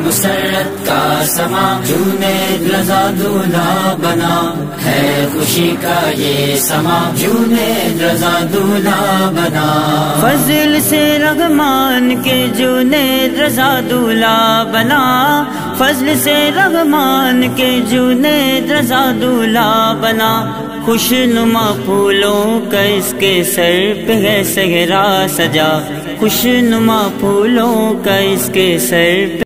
मुसर्रत का समा, जुनैद रज़ा दूल्हा बना। है खुशी का ये समा, जुनैद रज़ा दूल्हा बना। फजल से रहमान के जुनैद रज़ा दूल्हा बना। फजल से रहमान के जुनैद रज़ा दूल्हा बना। खुशनुमा फूलों का इसके सर पे है सेहरा सजा। खुशनुमा फूलों का इसके सर पे